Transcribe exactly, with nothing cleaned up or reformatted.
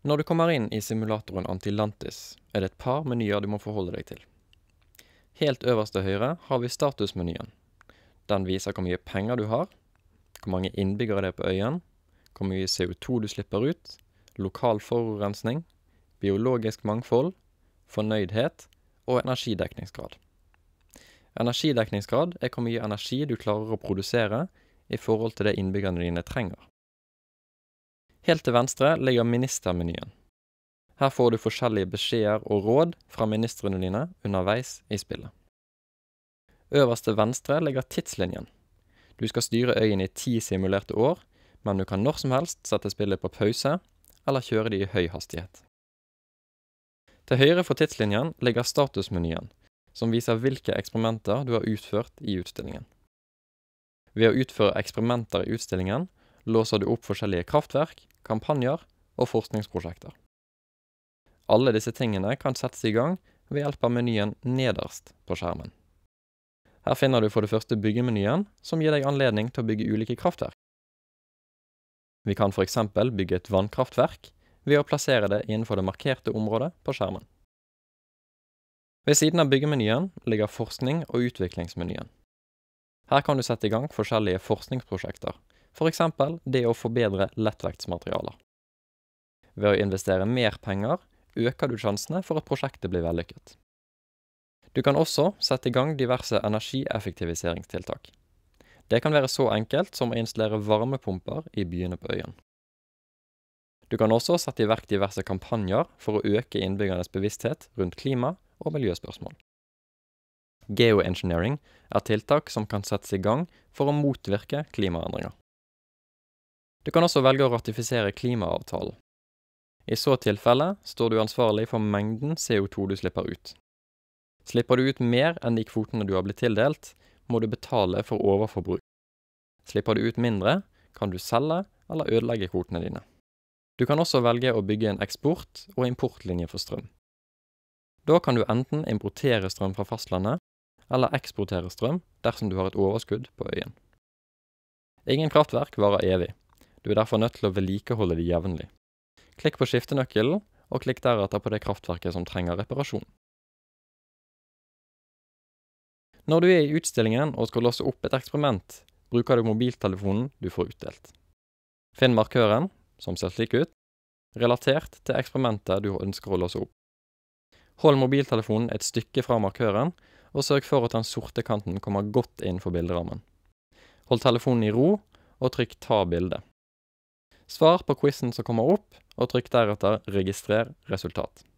Når du kommer inn i simulatoren Antilantis, er det et par menyer du må forholde deg til. Helt øverst til høyre har vi statusmenyen. Den viser hvor mye penger du har, hvor mange innbyggere det er på øyen, hvor mye C O to du slipper ut, lokal forurensning, biologisk mangfold, fornøydhet og energidekningsgrad. Energidekningsgrad er hvor mye energi du klarer å produsere i forhold til det innbyggerne dine trenger. Helt til venstre ligger ministermenyen. Her får du forskjellige beskjeder og råd fra ministrene dine underveis i spillet. Øverst til venstre ligger tidslinjen. Du skal styre øyen i ti simulerte år, men du kan når som helst sette spillet på pause, eller kjøre det i høy hastighet. Til høyre for tidslinjen ligger statusmenyen, som viser hvilke eksperimenter du har utført i utstillingen. Ved å utføre eksperimenter i utstillingen, låser du opp forskjellige kraftverk, kampanjer og forskningsprosjekter. Alle disse tingene kan settes i gang ved hjelp av menyen nederst på skjermen. Her finner du for det første byggemenyen, som gir deg anledning til å bygge ulike kraftverk. Vi kan for eksempel bygge et vannkraftverk ved å plassere det innenfor det markerte området på skjermen. Ved siden av byggemenyen ligger forskning- og utviklingsmenyen. Her kan du sette i gang forskjellige forskningsprosjekter, for eksempel det å forbedre lettvektsmaterialer. Ved å investere mer penger, øker du sjansene for at prosjektet blir vellykket. Du kan også sette i gang diverse energieffektiviseringstiltak. Det kan være så enkelt som å installere varmepumper i byene på øyen. Du kan også sette i verk diverse kampanjer for å øke innbyggernes bevissthet rundt klima- og miljøspørsmål. Geoengineering er tiltak som kan settes i gang for å motvirke klimaendringer. Du kan også velge å ratifisere klimaavtalen. I så tilfelle står du ansvarlig for mengden C O to du slipper ut. Slipper du ut mer enn de kvotene du har blitt tildelt, må du betale for overforbruk. Slipper du ut mindre, kan du selge eller ødelegge kvotene dine. Du kan også velge å bygge en eksport- og importlinje for strøm. Da kan du enten importere strøm fra fastlandet, eller eksportere strøm dersom du har et overskudd på øyen. Ingen kraftverk varer evig. Du er derfor nødt til å vedlikeholde de jevnlig. Klikk på skiftenøkkelen, og klikk deretter på det kraftverket som trenger reparasjon. Når du er i utstillingen og skal låse opp et eksperiment, bruker du mobiltelefonen du får utdelt. Finn markøren, som ser slik ut, relatert til eksperimentet du ønsker å låse opp. Hold mobiltelefonen et stykke fra markøren, og sørg for at den sorte kanten kommer godt inn for bilderammen. Hold telefonen i ro, og trykk ta bilde. Svar på quizen som kommer opp, og trykk deretter registrer resultat.